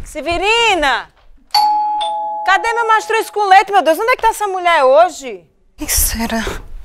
Severina! Cadê meu mastruz com leite, meu Deus? Onde é que tá essa mulher hoje? O que será?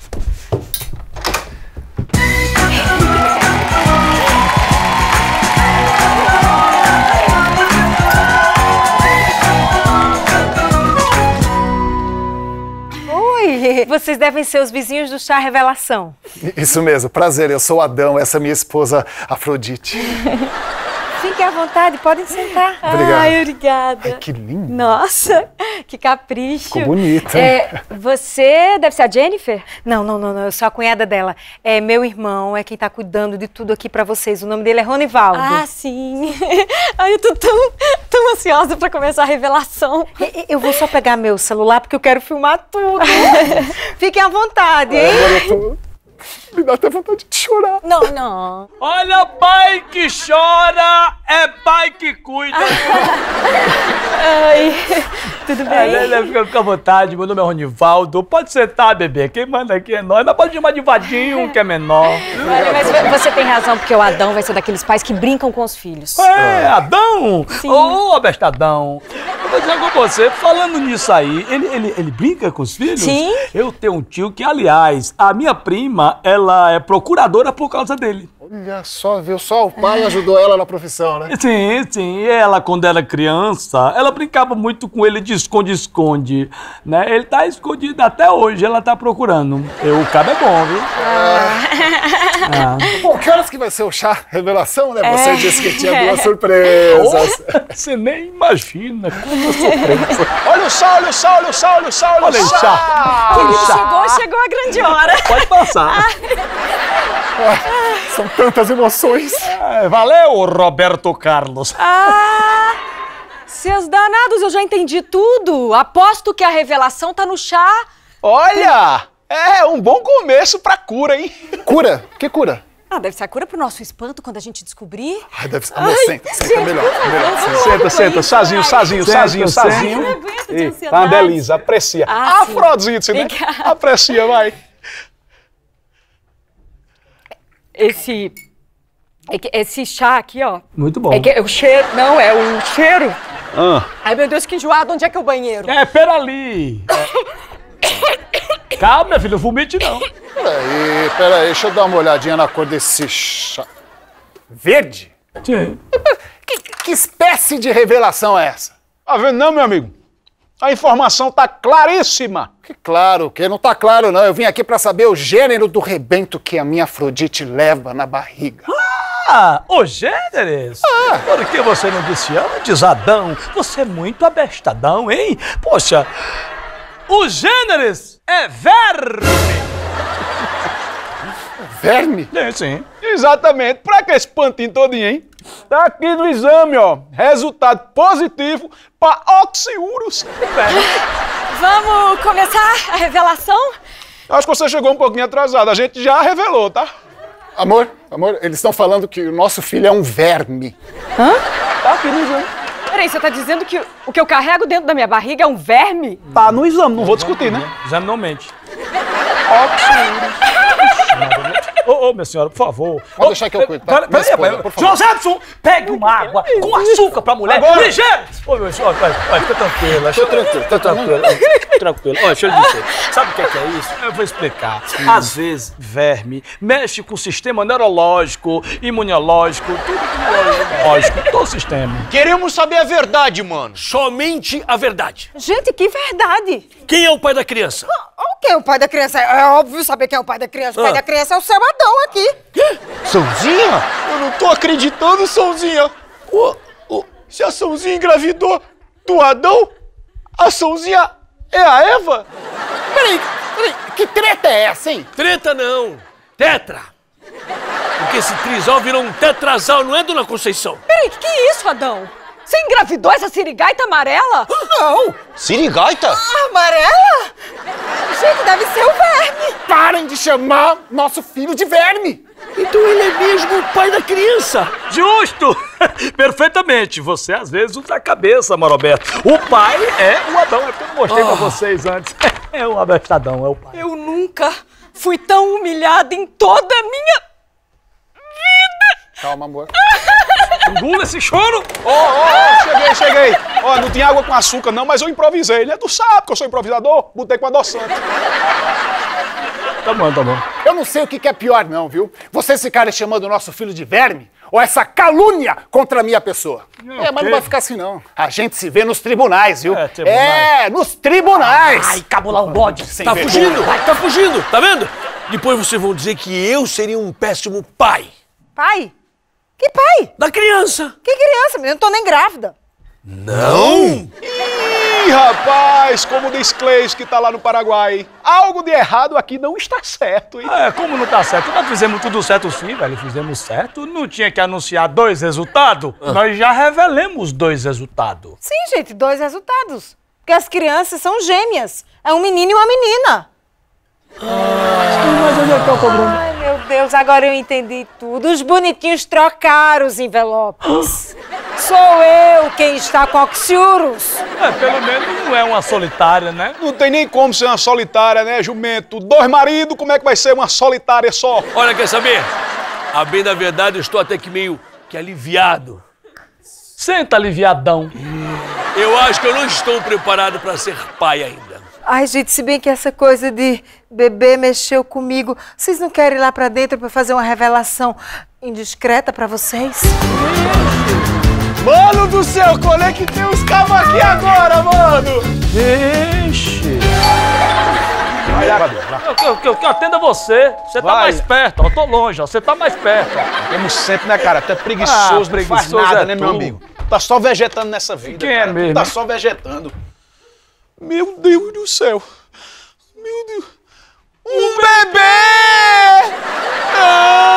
Oi! Vocês devem ser os vizinhos do chá Revelação. Isso mesmo, prazer, eu sou Adão, essa é minha esposa Afrodite. Fiquem à vontade, podem sentar. Obrigado. Ai, obrigada. Ai, que lindo. Nossa, que capricho. Ficou bonita, hein? Você deve ser a Jennifer? Não, eu sou a cunhada dela. É meu irmão, é quem tá cuidando de tudo aqui pra vocês. O nome dele é Ronivaldo. Ah, sim. Ai, eu tô tão ansiosa pra começar a revelação. Eu vou só pegar meu celular porque eu quero filmar tudo. Fiquem à vontade, hein? Agora me dá até vontade de chorar. Não. Olha, pai que chora é pai que cuida. Ai, tudo bem? Fica à vontade, meu nome é Ronivaldo. Pode sentar, bebê. Quem manda aqui é nós. Mas pode chamar de Vadinho, que é menor. Olha, mas você tem razão, porque o Adão vai ser daqueles pais que brincam com os filhos. É, Adão? Sim. Ô, abestadão. Eu vou dizer com você, falando nisso aí, ele brinca com os filhos? Sim. Eu tenho um tio que, aliás, a minha prima, ela é procuradora por causa dele. Olha só, viu? Só o pai ajudou ela na profissão, né? Sim. E ela, quando era criança, ela brincava muito com ele de esconde-esconde, né? Ele tá escondido até hoje, ela tá procurando. O cabo é bom, viu? Bom, que horas que vai ser o chá Revelação, né? Você disse que tinha duas surpresas. Você nem imagina quanta surpresa. Olha o chá, olha o chá, olha o chá, olha o chá, olha o chá. Quando chegou a grande hora. Pode passar. São tantas emoções. Valeu, Roberto Carlos. Seus danados, eu já entendi tudo. Aposto que a revelação tá no chá. Olha, é um bom começo pra cura, hein? Cura? Que cura? Deve ser a cura pro nosso espanto quando a gente descobrir. Ai, deve ser. Amor, senta, melhor. Senta, sozinho. Eu não aguento de ansiedade. Tá uma delícia, aprecia. Afrodite, né? Obrigada. Aprecia, vai. Esse chá aqui, ó. Muito bom. É o cheiro. Não, é o cheiro. Ai, meu Deus, que enjoado. Onde é que é o banheiro? Pera ali. Calma, minha filha, vomite não. Peraí, deixa eu dar uma olhadinha na cor desse chá. Verde? Sim. Que espécie de revelação é essa? Tá vendo não, meu amigo? A informação tá claríssima. Que claro, que não tá claro não. Eu vim aqui pra saber o gênero do rebento que a minha Afrodite leva na barriga. Ô Gêneres! Por que você não disse antes, Adão? Você é muito abestadão, hein? Poxa, o Gêneres é verme! Verme? Sim. Exatamente. Pra que esse pantinho todinho, hein? Tá aqui no exame, ó. Resultado positivo pra oxiúros. Vamos começar a revelação? Acho que você chegou um pouquinho atrasado. A gente já revelou, tá? Amor, eles estão falando que o nosso filho é um verme. Tá aqui no exame. Peraí, você tá dizendo que o que eu carrego dentro da minha barriga é um verme? Tá no exame, não vou discutir, né? Exame não mente. Oxiúros. Ô, minha senhora, por favor. Pode deixar que eu cuido, tá? Minha esposa, por favor. Josefson, pegue uma água com açúcar pra mulher. Agora. Ligeiro! Ô, meu senhor, fica tranquilo. Tô tranquilo. Tranquilo. Olha, deixa eu lhe dizer. Sabe o que é isso? Eu vou explicar. Às vezes, verme mexe com o sistema neurológico, imunológico, tudo lógico, todo o sistema. Queremos saber a verdade, mano. Somente a verdade. Gente, que verdade! Quem é o pai da criança? O que é o pai da criança? É óbvio saber quem é o pai da criança. O pai da criança é o seu Adão aqui. Sãozinha? Eu não tô acreditando, Sãozinha. Se a Sãozinha engravidou do Adão, a Sãozinha é a Eva? Peraí, que treta é essa, hein? Treta não. Tetra. Porque esse trisal virou um tetrazal, não é, dona Conceição? Peraí, que é isso, Adão? Você engravidou essa sirigaita amarela? Não! Sirigaita? Amarela? Gente, deve ser o verme. Parem de chamar nosso filho de verme! Então ele é mesmo o pai da criança. Justo! Perfeitamente. Você às vezes usa a cabeça, Maroberto. O pai é o Adão. É porque eu mostrei pra vocês antes. É o abestadão, é o pai. Eu nunca fui tão humilhada em toda a minha vida. Calma, amor. Engula esse choro! Cheguei. Ei, ó, não tinha água com açúcar não, mas eu improvisei, né? Tu sabe que eu sou improvisador, botei com adoçante. Tá bom, tá bom. Eu não sei o que é pior não, viu? Vocês ficarem chamando o nosso filho de verme ou essa calúnia contra a minha pessoa. Mas não vai ficar assim não. A gente se vê nos tribunais, viu? Tribunais. Nos tribunais. Ai, cabular o bode. Sem Tá vergonha. fugindo, tá fugindo, tá vendo? Depois vocês vão dizer que eu seria um péssimo pai. Pai? Que pai? Da criança. Que criança, menina? Eu não tô nem grávida. Não? Ih, rapaz, como diz Cleis que tá lá no Paraguai, algo de errado aqui não está certo, hein? Como não tá certo? Nós fizemos tudo certo sim, velho. Fizemos certo. Não tinha que anunciar 2 resultados? Nós já revelamos 2 resultados. Sim, gente, 2 resultados. Porque as crianças são gêmeas. É um menino e uma menina. Mas onde é que tá o problema? Ai, meu Deus, agora eu entendi tudo. Os bonitinhos trocaram os envelopes. Sou eu quem está com oxiurus. Pelo menos não é uma solitária, né? Não tem nem como ser uma solitária, né, jumento? 2 maridos, como é que vai ser uma solitária só? Olha, quer saber? A bem da verdade, eu estou até que meio que aliviado. Senta, aliviadão. Eu acho que eu não estou preparado para ser pai ainda. Ai, gente, se bem que essa coisa de bebê mexeu comigo, vocês não querem ir lá pra dentro pra fazer uma revelação indiscreta pra vocês? Mano do céu, qual é que tem os cabos aqui agora, mano? Vixe. Eu atenda você. Você tá Vai. mais perto, ó. Eu tô longe, ó. Você tá mais perto, ó. Como sempre, né, cara? Tu é preguiçoso, não faz preguiçoso nada, é né, tu. meu amigo? Tu tá só vegetando nessa vida, Quem é cara. mesmo, Tu tá hein? só vegetando. Meu Deus do céu. Meu Deus. Um bebê! Não!